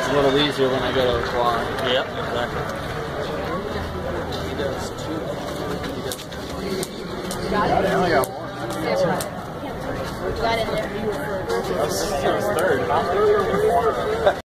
It's a little easier when I go to fly. Yep, exactly. He does two. He does two. Got it? I only got one. Got in there. This is third.